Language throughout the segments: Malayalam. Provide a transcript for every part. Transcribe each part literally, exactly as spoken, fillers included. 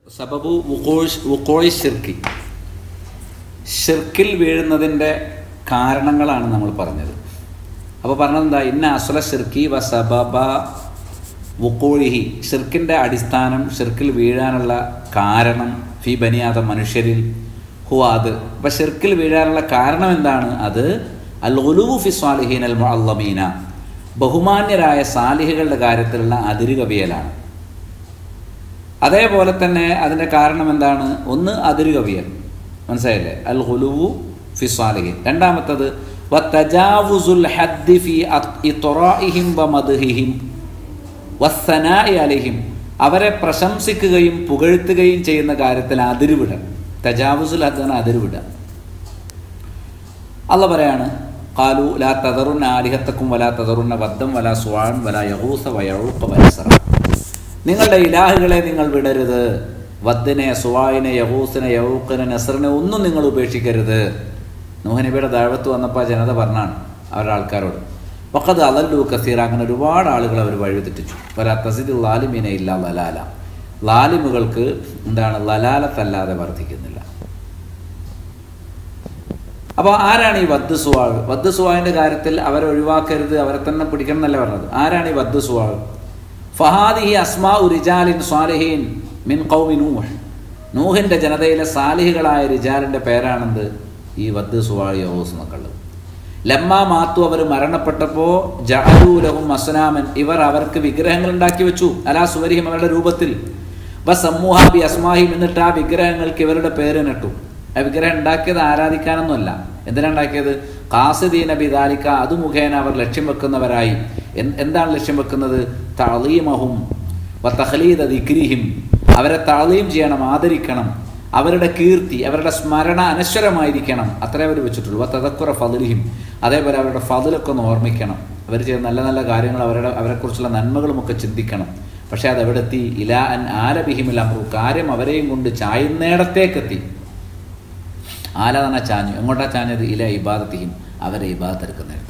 സബബു വുഖൂഇ ശിർക്കി, ഷിർക്കിൽ വീഴുന്നതിൻ്റെ കാരണങ്ങളാണ് നമ്മൾ പറഞ്ഞത്. അപ്പോൾ പറഞ്ഞതെന്താ? ഇന്ന അസ്ല ഷിർക്കി വ സബബ വുഖൂഇഹി, ഷിർക്കിൻ്റെ അടിസ്ഥാനം, ഷിർക്കിൽ വീഴാനുള്ള കാരണം ഫി ബനിയാദ മനുഷ്യരിൽ ഹുവ, അത്. അപ്പോൾ ഷിർക്കിൽ വീഴാനുള്ള കാരണം എന്താണ്? അത് അൽ ഗുലൂ ഫി സ്വാലിഹീൻ അൽ മുഅല്ലമീന, ബഹുമാന്യരായ സാലിഹുകളുടെ കാര്യത്തിലുള്ള അതിരുകവിയലാണ്. അതേപോലെ തന്നെ അതിൻ്റെ കാരണം എന്താണ്? ഒന്ന് അതിരുകവിയൽ, മനസ്സിലായില്ലേ? അൽ ഗുലൂ ഫി സ്വാലിഹീൻ. രണ്ടാമത്തത് വ തജാവുസുൽ ഹദ്ദി ഫി ഇത്റാഇഹിം വ മദ്ഹിഹിം വസ്സനാഇ അലൈഹിം, അവരെ പ്രശംസിക്കുകയും പുകഴ്ത്തുകയും ചെയ്യുന്ന കാര്യത്തിൽ അതിരുവിട. തജാവുസുൽ ഹദ്ദാണ് അതിരുവിട. അല്ലാഹ് പറയാണ്, ഖാലു ലാ തദറുന്ന ആലിഹത്തക്കും വലാ തദറുന്ന വദ്ദം വലാ സുവാൻ വലാ യഗൂസ വയഊഖ വനസ്റ, നിങ്ങളുടെ ഇലാഹുകളെ നിങ്ങൾ വിടരുത്, വദ്ദിനെ, സുവായിനെ, യഗൂസിനെ, യഊഖിനെ, നസ്റിനെ ഒന്നും നിങ്ങൾ ഉപേക്ഷിക്കരുത്. നൂഹ് നബിയുടെ ദഅവത്ത് വന്നപ്പോൾ ജനത പറഞ്ഞാണ് അവരുടെ ആൾക്കാരോട്, വഖദ് അളല്ലു കസീറ, അങ്ങനെ ഒരുപാട് ആളുകൾ അവർ വഴിതെറ്റിച്ചു. വലാ തസിദുൽ ളാലിമീന ഇല്ലാ ലലാല, ലാലിമുകൾക്ക് എന്താണ്? ലലാലത്തല്ലാതെ വർദ്ധിക്കുന്നില്ല. അപ്പോൾ ആരാണ് ഈ വദ്ദ് സുവാഴ്? വദ്ദ് സുവാഴിൻ്റെ കാര്യത്തിൽ അവരെ ഒഴിവാക്കരുത്, അവരെ തന്നെ പിടിക്കണം എന്നല്ല പറഞ്ഞത്. ആരാണ് ഈ വദ്ദ് സുവാഴ്? ഫഹാദിഹി അസ്മാഉ റിജാലിൻ സ്വാലിഹീൻ മിൻ ഖൗമി നൂഹ്, നൂഹിൻ്റെ ജനതയിലെ സാലിഹികളായ റിജാലിൻ്റെ പേരാണെന്ത്? ഈ വദ്ദ് സുവാഴ് യഹൂസ് എന്നൊക്കെയുള്ളത്. ലമ്മാ മാത്തു, അവർ മരണപ്പെട്ടപ്പോൾ ജഅലൂ ലഹും അസ്നാമൻ, ഇവർ അവർക്ക് വിഗ്രഹങ്ങൾ ഉണ്ടാക്കി വെച്ചു, അലാ സുവരിഹിം, അവരുടെ രൂപത്തിൽ. വസമ്മൂഹാ ബി അസ്മാഹിം, എന്നിട്ട് ആ വിഗ്രഹങ്ങൾക്ക് ഇവരുടെ പേര് നട്ടു. ആ വിഗ്രഹം ഉണ്ടാക്കിയത് ആരാധിക്കാനൊന്നുമല്ല. എന്തിനാണ് ഉണ്ടാക്കിയത്? ഖാസിദീന ബിദാലിക, അത് മുഖേന അവർ ലക്ഷ്യം വെക്കുന്നവരായി. എന്താണ് ലക്ഷ്യം വെക്കുന്നത്? തഅളീമഹും വ തഖ്ലീദ ദിക്രിഹിം, അവരെ തഅളീം ചെയ്യണം, ആദരിക്കണം, അവരുടെ കീർത്തി, അവരുടെ സ്മരണ അനശ്വരമായിരിക്കണം, അത്രേ അവർ വെച്ചിട്ടുള്ളൂ. വ തദക്കുറ ഫളിഹിം, അതേപോലെ അവരുടെ ഫളിലൊക്കെ ഒന്ന് ഓർമ്മിക്കണം, അവർ ചെയ്യുന്ന നല്ല നല്ല കാര്യങ്ങൾ, അവരുടെ അവരെക്കുറിച്ചുള്ള നന്മകളുമൊക്കെ ചിന്തിക്കണം. പക്ഷേ അതെവിടെത്തി? ഇലാ അൻ ആലബിഹിമിൽ അമ്രു, കാര്യം അവരെയും കൊണ്ട് ചായുന്നേടത്തേക്കെത്തി. ആല തന്നെ ചാഞ്ഞു. എങ്ങോട്ടാ ചാഞ്ഞത്? ഇല ഇബാദത്തിഹിം, അവരെ ഇബാദത്ത് എടുക്കുന്നിടത്തേക്ക്.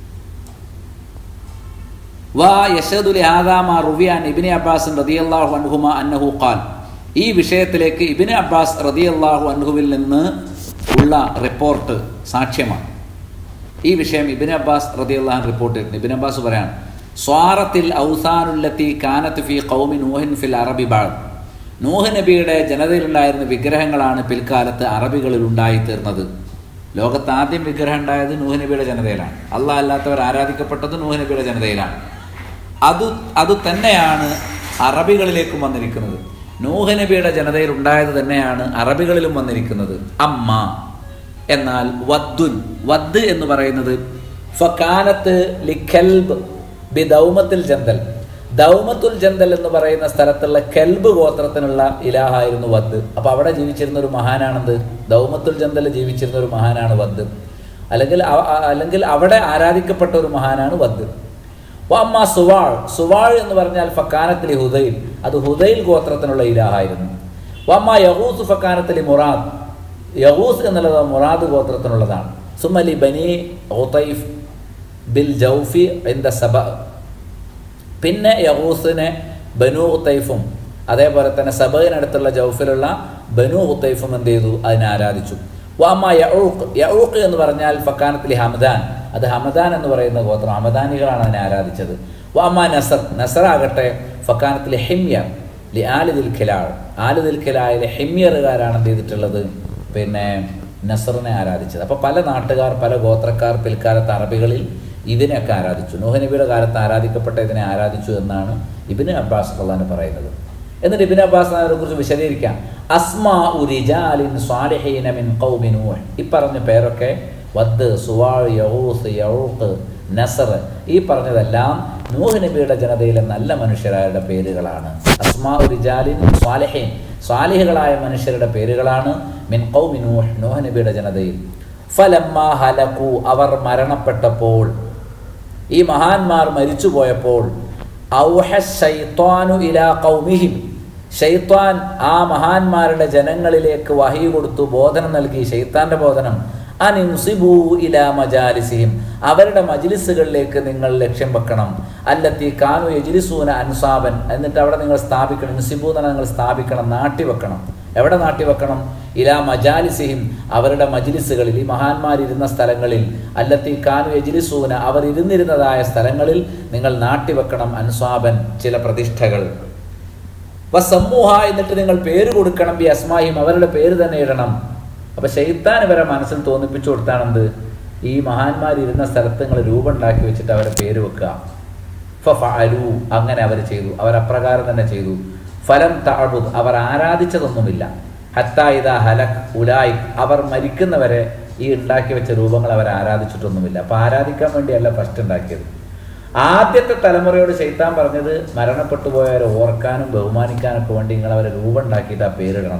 വാ യശദു ലിഹാദാ മാ റുവിയ അൻ ഇബ്നു അബ്ബാസ് റളിയല്ലാഹു അൻഹുമാ അന്നഹു ഖാൽ, ഈ വിഷയത്തിലേക്ക് ഇബ്നു അബ്ബാസ് റളിയല്ലാഹു അൻഹുവിൽ നിന്ന് ഉള്ള റിപ്പോർട്ട് സാക്ഷ്യമാണ്. ഈ വിഷയം ഇബ്നു അബ്ബാസ് റളിയല്ലാഹു അൻഹു റിപ്പോർട്ട് ചെയ്തിട്ടുണ്ട്. ഇബ്നു അബ്ബാസ് പറയാണ്, സ്വാറത്തിൽ ഔസാനുല്ലത്തി കാനത്ത് ഫി ഖൗമി നൂഹിൻ ഫിൽ അറബി ബഅദ്, നൂഹ് നബിയുടെ ജനതയിലുണ്ടായിരുന്ന വിഗ്രഹങ്ങളാണ് പിൽക്കാലത്ത് അറബികളിൽ ഉണ്ടായിത്തീർന്നത്. ലോകത്ത് ആദ്യം വിഗ്രഹം ഉണ്ടായത് നൂഹ് നബിയുടെ ജനതയിലാണ്. അള്ളാഹ് അല്ലാത്തവർ ആരാധിക്കപ്പെട്ടത് നൂഹ് നബിയുടെ ജനതയിലാണ്. അത് അത് തന്നെയാണ് അറബികളിലേക്കും വന്നിരിക്കുന്നത്. നൂഹ് നബിയുടെ ജനതയിൽ ഉണ്ടായത് തന്നെയാണ് അറബികളിലും വന്നിരിക്കുന്നത്. അമ്മ എന്നാൽ വദ്ദുൻ, വദ് എന്ന് പറയുന്നത് ഫകാനത്ത് ലിഖൽബ് ബി ദൗമത്തുൽ ജന്ദൽ, ദൗമത്തുൽ ജന്ദൽ എന്ന് പറയുന്ന സ്ഥലത്തുള്ള കെൽബ് ഗോത്രത്തിനുള്ള ഇലാഹായിരുന്നു വദ്. അപ്പോൾ അവിടെ ജീവിച്ചിരുന്ന ഒരു മഹാനാണെന്ത്? ദൗമത്തുൽ ജന്ദൽ ജീവിച്ചിരുന്ന ഒരു മഹാനാണ് വദ്, അല്ലെങ്കിൽ അല്ലെങ്കിൽ അവിടെ ആരാധിക്കപ്പെട്ട ഒരു മഹാനാണ് വദ്. വഅമ്മ സുവാൾ, സുവാൾ എന്ന് പറഞ്ഞാൽ ഫക്കാനത്തിലി ഹുദൈൽ, അത് ഹുദൈൽ ഗോത്രത്തിനുള്ള ഇലാഹായിരുന്നു. വഅമ്മ യഗൂസ് ഫക്കാനത്തിലി മുറാദ്, യഗൂസ് എന്നുള്ളത് മുറാദ് ഗോത്രത്തിനുള്ളതാണ്. സുമലി ബനി ഉതൈഫ് ബിൽ ജൗഫി ഇൻദ സബ, പിന്നെ യഗൂസിനെ ബനു ഉത്തൈഫും അതേപോലെ തന്നെ സബയിനടുത്തുള്ള ജൗഫിലുള്ള ബനു ഉത്തൈഫും എന്ത് ചെയ്തു? അതിനെ ആരാധിച്ചു. വഅമ്മ യഊഖ്, യഊഖ് എന്ന് പറഞ്ഞാൽ ഫക്കാനത്തിലി ഹമദാൻ, അത് ഹമദാൻ എന്ന് പറയുന്ന ഗോത്രം, ഹമദാനികളാണ് അതിനെ ആരാധിച്ചത്. വഅമ്മ നസർ, നസറാകട്ടെ ഫക്കാനത്തിലി ഹിമ്യർ ലി ആലിദിൽ ഖിലാൾ, ആലിദിൽ ഖിലായിലെ ഹിമ്യറുകാരാണ് എന്ത് ചെയ്തിട്ടുള്ളത്? പിന്നെ നസറിനെ ആരാധിച്ചത്. അപ്പോൾ പല നാട്ടുകാർ, പല ഗോത്രക്കാർ പിൽക്കാലത്ത് അറബികളിൽ ഇതിനെയൊക്കെ ആരാധിച്ചു. നൂഹ് നബിയുടെ കാലത്ത് ആരാധിക്കപ്പെട്ട ഇതിനെ ആരാധിച്ചു എന്നാണ് ഇബ്നു അബ്ബാസ് റളിയല്ലാഹു അൻഹു പറയുന്നത്. എന്നിട്ട് ഇബ്നു അബ്ബാസ് അതിനെ കുറിച്ച് വിശദീകരിക്കാം. അസ്മാഉ റിജാലിൻ സ്വാലിഹീന മിൻ ഖൗമി നൂഹ്, ഈ പറഞ്ഞ പേരൊക്കെ വദ്, സുവാഴ്, യഗൂസ്, യഊഖ്, നസർ, ഈ പറഞ്ഞതെല്ലാം നൂഹ് നബിയുടെ ജനതയിലെ നല്ല മനുഷ്യരായുടെ പേരുകളാണ്. അസ്മാഉ റിജാലിൻ സ്വാലിഹീൻ, സ്വാലിഹുകളായ മനുഷ്യരുടെ പേരുകളാണ്. മിൻ ഖൗമി നൂഹ്, നൂഹ് നബിയുടെ ജനതയിൽ. ഫലമ്മാ ഹലകു, അവർ മരണപ്പെട്ടപ്പോൾ, ഈ മഹാന്മാർ മരിച്ചു പോയപ്പോൾ, ഔഹ ശൈത്വാനു ഇലാ ഖൗമിഹിം, ശൈത്വാൻ ആ മഹാന്മാരുടെ ജനങ്ങളിലേക്ക് വഹി കൊടുത്തു, ബോധനം നൽകി. ശൈത്താന്റെ ബോധനം, അനിൻസിബൂ ഇലാ മജാലിസിഹിം, അവരുടെ മജ്ലിസുകളിലേക്ക് നിങ്ങൾ ലക്ഷ്യം വെക്കണം. അല്ലത്തി കാനു യജ്ലിസൂന അൻസാബൻ, എന്നിട്ട് അവിടെ നിങ്ങൾ സ്ഥാപിക്കണം. ഇൻസിബൂ എന്ന് പറഞ്ഞാൽ നിങ്ങൾ സ്ഥാപിക്കണം, നാട്ടി വെക്കണം. എവിടെ നാട്ടി വെക്കണം? ഇലാ മജാലിസിഹിം, അവരുടെ മജ്ലിസുകളിൽ, ഈ മഹാന്മാരിരുന്ന സ്ഥലങ്ങളിൽ. അല്ലത്തി കാനു യജ്ലിസൂന, അവർ ഇരുന്നിരുന്നതായ സ്ഥലങ്ങളിൽ നിങ്ങൾ നാട്ടി വെക്കണം. അൻസാബൻ, ചില പ്രതിഷ്ഠകൾ. വസമ്മൂഹ, എന്നിട്ട് നിങ്ങൾ പേര് കൊടുക്കണം. ബി അസ്മാഹിം, അവരുടെ പേര് തന്നെ ഇടണം. അപ്പൊ ശൈത്താൻ ഇവരെ മനസ്സിൽ തോന്നിപ്പിച്ചു കൊടുത്താണെന്ത്? ഈ മഹാന്മാരിരുന്ന സ്ഥലത്ത് നിങ്ങൾ രൂപം ഉണ്ടാക്കി വെച്ചിട്ട് അവരെ പേര് വെക്കുക. ഫഫഅലു, അങ്ങനെ അവർ ചെയ്തു. അവർ അപ്രകാരം തന്നെ ചെയ്തു. ഫലം തഅബുദ്, അവർ ആരാധിച്ചതൊന്നുമില്ല. ഹത്താ ഇദാ ഹലക് ഉലായിക്, അവർ മരിക്കുന്നവരെ ഈ ഉണ്ടാക്കി വെച്ച രൂപങ്ങൾ അവർ ആരാധിച്ചിട്ടൊന്നുമില്ല. അപ്പൊ ആരാധിക്കാൻ വേണ്ടിയല്ല ഫസ്റ്റ് ഉണ്ടാക്കിയത്. ആദ്യത്തെ തലമുറയോട് ശൈത്താൻ പറഞ്ഞത് മരണപ്പെട്ടു പോയവരെ ഓർക്കാനും ബഹുമാനിക്കാനൊക്കെ വേണ്ടി നിങ്ങൾ അവരെ രൂപം ഉണ്ടാക്കിയിട്ട് ആ പേരിടണം.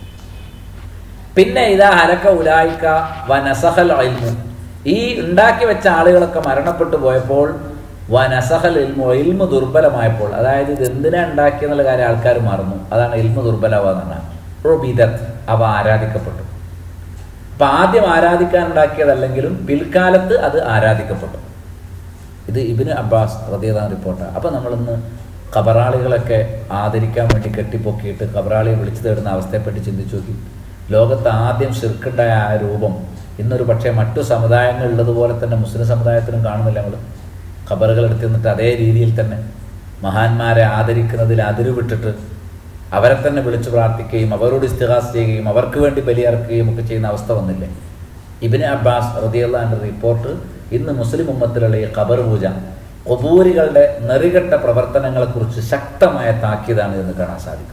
പിന്നെ ഇതാ ഹലക്ക ഉലായിക്ക വനസഹൽ ഇൽമു, ഈ ഉണ്ടാക്കി വെച്ച ആളുകളൊക്കെ മരണപ്പെട്ടു പോയപ്പോൾ വനസഹൽ ഇൽമു, ഇൽമു ദുർബലമായപ്പോൾ, അതായത് ഇത് എന്തിനാ ഉണ്ടാക്കിയെന്നുള്ള കാര്യം ആൾക്കാർ മറന്നു. അതാണ് ഇൽമു ദുർബലമാകുന്ന. റുബിദത്ത്, അവ ആരാധിക്കപ്പെട്ടു. അപ്പൊ ആദ്യം ആരാധിക്കാൻ ഉണ്ടാക്കിയതല്ലെങ്കിലും പിൽക്കാലത്ത് അത് ആരാധിക്കപ്പെട്ടു. ഇത് ഇബ്നു അബ്ബാസ് റളിയല്ലാഹു റിപ്പോർട്ടാണ്. അപ്പം നമ്മളിന്ന് ഖബറാളികളൊക്കെ ആദരിക്കാൻ വേണ്ടി കെട്ടിപ്പൊക്കിയിട്ട് ഖബറാളിയെ വിളിച്ചു തേടുന്ന അവസ്ഥയെപ്പറ്റി ചിന്തിച്ചു നോക്കി. ലോകത്ത് ആദ്യം ശിർക്കുണ്ടായ ആ രൂപം ഇന്നൊരു പക്ഷേ മറ്റു സമുദായങ്ങളിലുള്ളതുപോലെ തന്നെ മുസ്ലിം സമുദായത്തിലും കാണുന്നില്ല. നമ്മൾ ഖബറുകൾ എടുത്തു നിന്നിട്ട് അതേ രീതിയിൽ തന്നെ മഹാന്മാരെ ആദരിക്കുന്നതിൽ അതിരുവിട്ടിട്ട് അവരെ തന്നെ വിളിച്ചു പ്രാർത്ഥിക്കുകയും അവരോട് ഇസ്തിഗാസ് ചെയ്യുകയും അവർക്ക് വേണ്ടി ബലിയർക്കുകയും ഒക്കെ ചെയ്യുന്ന അവസ്ഥ വന്നില്ലേ? ഇബ്നു അബ്ബാസ് റളിയല്ലാഹു അൻഹു റിപ്പോർട്ട്, ഇന്ന് മുസ്ലിം ഉമ്മത്തിലുള്ള ഈ ഖബർ പൂജ, ഖുബൂരികളുടെ നെറികെട്ട പ്രവർത്തനങ്ങളെക്കുറിച്ച് ശക്തമായ താക്കീതാണ് എന്ന് കാണാൻ സാധിക്കും.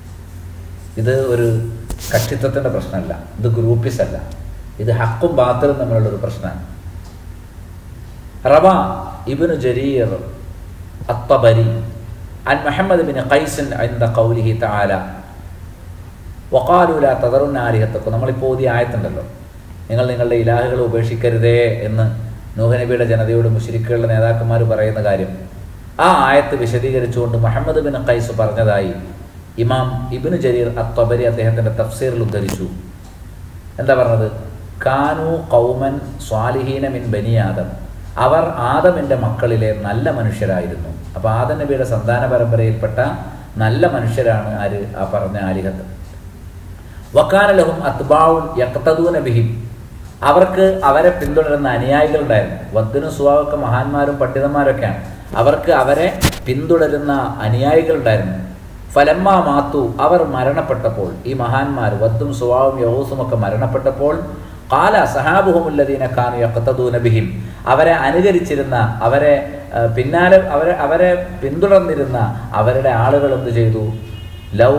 ഇത് ഒരു കക്ഷിത്വത്തിൻ്റെ പ്രശ്നമല്ല, ഇത് ഗ്രൂപ്പിസ് അല്ല, ഇത് ഹക്കും ബാത്തിലും തമ്മിലുള്ളൊരു പ്രശ്നമാണ്. റവ ഇബ്നു ജരീർ അത്തബരി അൻ മുഹമ്മദ് ബിൻ ഖൈസിൻ ഇൻദ ഖൗലിഹി തആല വഖാലു ലാ തദറുന്ന ആലിഹത്തക്കും, നമ്മളിപ്പോൾ ഓതിയ ആയത്തുണ്ടല്ലോ, നിങ്ങൾ നിങ്ങളുടെ ഇലാഹുകളെ ഉപേക്ഷിക്കരുതേ എന്ന് നൂഹ് നബിയുടെ ജനതയോട് മുശ്രിക്കുകളുടെ നേതാക്കന്മാർ പറയുന്ന കാര്യം, ആ ആയത്ത് വിശദീകരിച്ചുകൊണ്ട് മുഹമ്മദ് ബിൻ ഖൈസ് പറഞ്ഞതായി ഇമാം ഇബ്നു ജരീർ അത്തബരി അദ്ദേഹത്തിൻ്റെ തഫ്സീറിൽ ഉദ്ധരിച്ചു. എന്താ പറഞ്ഞത്? കാനു ഖൗമൻ സ്വാലിഹീന മിൻ ബനി ആദം, അവർ ആദമിൻ്റെ മക്കളിലെ നല്ല മനുഷ്യരായിരുന്നു. അപ്പോൾ ആദം നബിയുടെ സന്താന പരമ്പരയിൽപ്പെട്ട നല്ല മനുഷ്യരാണ് ആര്? ആ പറഞ്ഞ ആലിഹത്ത്. വക്കാന ലഹും അത്ബാഉൻ യഖ്തദൂന ബിഹിം, അവർക്ക് അവരെ പിന്തുടരുന്ന അനുയായികളുണ്ടായിരുന്നു. വദ്ദിനും സുവാവൊക്കെ മഹാന്മാരും പണ്ഡിതന്മാരൊക്കെയാണ്. അവർക്ക് അവരെ പിന്തുടരുന്ന അനുയായികളുണ്ടായിരുന്നു. ഫലമ്മ മാത്തു, അവർ മരണപ്പെട്ടപ്പോൾ, ഈ മഹാന്മാർ വദ്ദും സുവാവും യഹൂസും ഒക്കെ മരണപ്പെട്ടപ്പോൾ, ഖാല സഹാബുഹുമുല്ലദീന കാനു യഖ്തദൂന ബിഹിം, അവരെ അനുകരിച്ചിരുന്ന, അവരെ പിന്നാലെ അവരെ അവരെ പിന്തുടർന്നിരുന്ന അവരുടെ ആളുകൾ എന്ത് ചെയ്തു? ലൗ,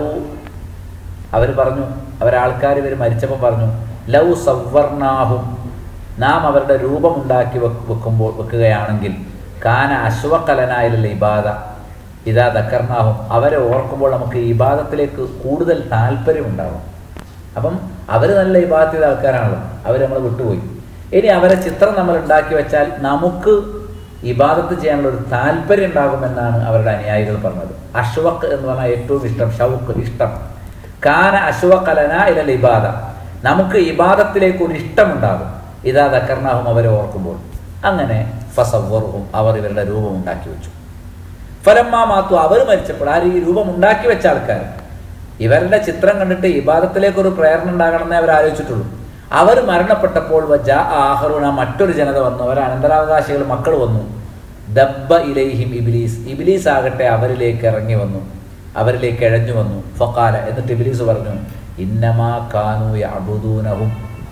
അവർ പറഞ്ഞു, അവരാൾക്കാർ ഇവർ മരിച്ചപ്പോൾ പറഞ്ഞു, ലൗ സവ്വർനാഹും, നാം അവരുടെ രൂപമുണ്ടാക്കി വെക്കുമ്പോൾ വെക്കുകയാണെങ്കിൽ, കാന അശ്വക്കലനായിലുള്ള ഇബാദ ഇതാ ദക്കർനാഹും, അവരെ ഓർക്കുമ്പോൾ നമുക്ക് ഇബാദത്തിലേക്ക് കൂടുതൽ താല്പര്യമുണ്ടാകും. അപ്പം അവർ നല്ല ഇബാദത്ത് ചെയ്ത ആൾക്കാരാണല്ലോ, അവർ നമ്മൾ വിട്ടുപോയി. ഇനി അവരെ ചിത്രം നമ്മൾ ഉണ്ടാക്കി വെച്ചാൽ നമുക്ക് ഇബാദത്ത് ചെയ്യാനുള്ള ഒരു താല്പര്യം ഉണ്ടാകുമെന്നാണ് അവരുടെ അനുയായികൾ പറഞ്ഞത്. അശ്വക്ക് എന്ന് പറഞ്ഞാൽ ഏറ്റവും ഇഷ്ടം, ഷൗക്ക് ഇഷ്ടം. കാന അശ്വക്കലന ഇലൽ ഇബാദ, നമുക്ക് ഇബാദത്തിലേക്ക് ഒരു ഇഷ്ടമുണ്ടാകും. ഇതാ ദക്കർനാഹും, അവരെ ഓർക്കുമ്പോൾ. അങ്ങനെ ഫസവ്വറുഹും, അവർ ഇവരുടെ രൂപം ഉണ്ടാക്കി വെച്ചു. ഫലമ്മാ മാത്തു, അവർ മരിച്ചപ്പോൾ, ആര്? ഈ രൂപം ഉണ്ടാക്കി വെച്ച ആൾക്കാർ. ഇവരുടെ ചിത്രം കണ്ടിട്ട് ഇബാദത്തിലേക്കൊരു പ്രേരണ ഉണ്ടാകണമെന്നേ അവർ ആലോചിച്ചിട്ടുള്ളൂ. അവർ മരണപ്പെട്ടപ്പോൾ വജാ ആഹറുന, മറ്റൊരു ജനത വന്നു, അവർ അനന്തരാവകാശികൾ മക്കൾ വന്നു. ദബ്ബ ഇലൈഹിം ഇബ്ലീസ്, ഇബ്ലീസ് ആകട്ടെ അവരിലേക്ക് ഇറങ്ങി വന്നു, അവരിലേക്ക് ഇഴഞ്ഞു വന്നു. ഫഖാല, എന്നിട്ട് ഇബ്ലീസ് പറഞ്ഞു, ഇന്നമാ കാനു യഅബുദൂനഹും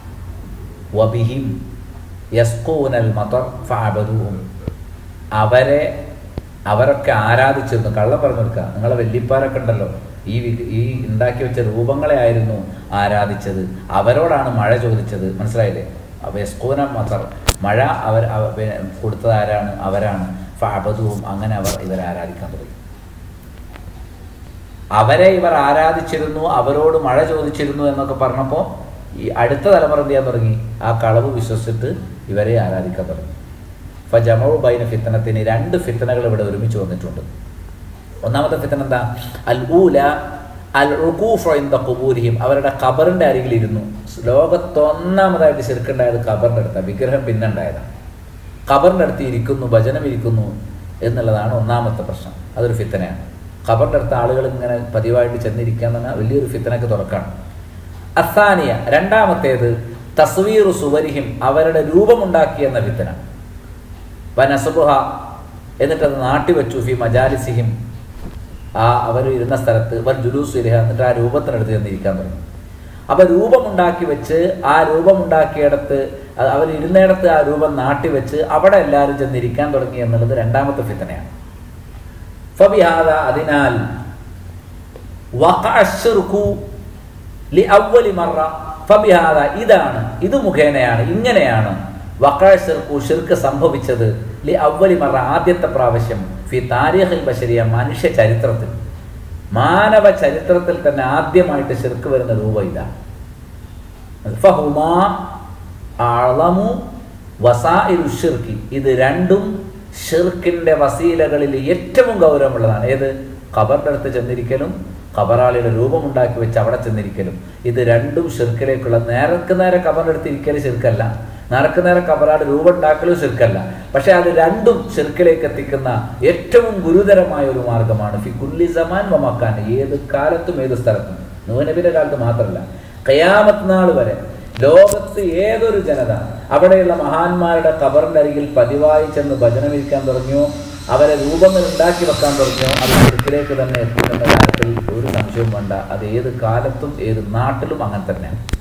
വബിഹിം യസ്ഖൂനൽ മതർ ഫഅബദൂഹും, അവരെ അവരൊക്കെ ആരാധിച്ചിരുന്നു. കള്ളം പറഞ്ഞു കൊടുക്കുക, നിങ്ങളെ വല്യപ്പാരൊക്കെ ഉണ്ടല്ലോ, ഈ ഈ ഉണ്ടാക്കി വെച്ച രൂപങ്ങളെ ആയിരുന്നു ആരാധിച്ചത്, അവരോടാണ് മഴ ചോദിച്ചത്. മനസ്സിലായില്ലേ? അപ്പോൾ യസ്ഖൂന മതർ, മഴ അവർ കൊടുത്തത് ആരാണ്? അവരാണ്. ഫഅബദൂഹും, അങ്ങനെ അവർ ഇവരെ ആരാധിക്കാൻ തുടങ്ങി. അവരെ ഇവർ ആരാധിച്ചിരുന്നു, അവരോട് മഴ ചോദിച്ചിരുന്നു എന്നൊക്കെ പറഞ്ഞപ്പോൾ ഈ അടുത്ത തലമുറ എന്ത് ചെയ്യാൻ തുടങ്ങി? ആ കളവ് വിശ്വസിച്ചിട്ട് ഇവരെ ആരാധിക്കാൻ തുടങ്ങി. അപ്പോൾ ജമഉ ബൈന ഫിത്നത്തിന്, രണ്ട് ഫിത്നകൾ ഇവിടെ ഒരുമിച്ച് വന്നിട്ടുണ്ട്. ഒന്നാമത്തെ ഫിത്ന എന്താ? അൽ ഊല അൽ റുഖൂഫ് ഇൻദ ഖുബൂരിഹിം, അവരുടെ ഖബറിൻ്റെ അരികിലിരുന്നു. ലോകത്തൊന്നാമതായിട്ട് ശിർക്കുണ്ടായത് ഖബറിൻ്റെ അടുത്താണ്, വിഗ്രഹം പിന്നെ ഉണ്ടായതാണ്. ഖബറിൻ്റെ അടുത്ത് ഇരിക്കുന്നു, ഭജനം ഇരിക്കുന്നു എന്നുള്ളതാണ് ഒന്നാമത്തെ പ്രശ്നം. അതൊരു ഫിത്തനയാണ്. ഖബറിൻ്റെ അടുത്ത് ആളുകൾ ഇങ്ങനെ പതിവായിട്ട് ചെന്നിരിക്കുക എന്ന് പറഞ്ഞാൽ വലിയൊരു ഫിത്തനക്ക് തുറക്കാണ്. അസാനിയ, രണ്ടാമത്തേത് തസ്വീറു സുവരിഹിം, അവരുടെ രൂപമുണ്ടാക്കിയെന്ന ഫിത്തന. വനസുബുഹ, എന്നിട്ടത് നാട്ടിവെച്ചു. ഫി മജാലിസിഹിം, ആ അവർ ഇരുന്ന സ്ഥലത്ത്. വർ ജുലൂസ് ഇരിഹ, എന്നിട്ട് ആ രൂപത്തിനടുത്ത് ചെന്നിരിക്കാൻ തുടങ്ങി. അപ്പം രൂപമുണ്ടാക്കി വെച്ച് ആ രൂപമുണ്ടാക്കിയിടത്ത് അവർ ഇരുന്നിടത്ത് ആ രൂപം നാട്ടിവെച്ച് അവിടെ എല്ലാവരും ചെന്നിരിക്കാൻ തുടങ്ങി എന്നുള്ളത് രണ്ടാമത്തെ ഫിത്തനയാണ്. ഫബിഹാദ, അതിനാൽ വഖഅ അശ്ശിർകു ലിഅവ്വലി മറ, ഫബിഹാദ, ഇതാണ്, ഇത് മുഖേനയാണ്, ഇങ്ങനെയാണ് വഖഅ അശ്ശിർകു, ശിർക്ക് സംഭവിച്ചത് ലി അവ്വലി മറ, ആദ്യത്തെ പ്രാവശ്യം, ഫി താരീഖിൽ ബശരിയ, മനുഷ്യ ചരിത്രത്തിൽ, മാനവ ചരിത്രത്തിൽ തന്നെ ആദ്യമായിട്ട് ശിർക്ക് വരുന്ന രൂപം ഇതാണ്. ഫഹുമാ അഅ്ളമു വസാഇലു ശിർക്കി, ഇത് രണ്ടും ഷിർക്കിന്റെ വസീലകളിൽ ഏറ്റവും ഗൗരവമുള്ളതാണ്. ഏത്? ഖബറിന്റെ അടുത്ത് ചെന്നിരിക്കലും ഖബറാളിയുടെ രൂപമുണ്ടാക്കി വെച്ച് അവിടെ ചെന്നിരിക്കലും. ഇത് രണ്ടും ഷിർക്കിലേക്കുള്ള, നേരക്ക് നേരെ ഖബറിന്റെ അടുത്ത് ഇരിക്കൽ ശിർക്കല്ല, നേരക്ക് നേരെ ഖബറാട് രൂപം ഉണ്ടാക്കലും ശിർക്കല്ല. പക്ഷെ അത് രണ്ടും ഷിർക്കിലേക്ക് എത്തിക്കുന്ന ഏറ്റവും ഗുരുതരമായ ഒരു മാർഗമാണ്. ഫി കുല്ലി സമാൻ വ മക്കാൻ, ഏത് കാലത്തും ഏത് സ്ഥലത്തും. നൂഹ് നബിയുടെ കാലത്ത് മാത്രമല്ല, ഖിയാമത്ത് നാൾ വരെ ലോകത്ത് ഏതൊരു ജനത അവിടെയുള്ള മഹാന്മാരുടെ ഖബറിന്റെ അരികിൽ പതിവായി ചെന്ന് ഭജനമിരിക്കാൻ തുടങ്ങിയോ, അവരെ രൂപങ്ങൾ ഉണ്ടാക്കി വെക്കാൻ തുടങ്ങിയോ, അത് ശിർക്കിലേക്ക് തന്നെ എത്തുന്ന കാര്യത്തിൽ ഒരു സംശയവും വേണ്ട. അത് ഏത് കാലത്തും ഏത് നാട്ടിലും അങ്ങനെ തന്നെയാണ്.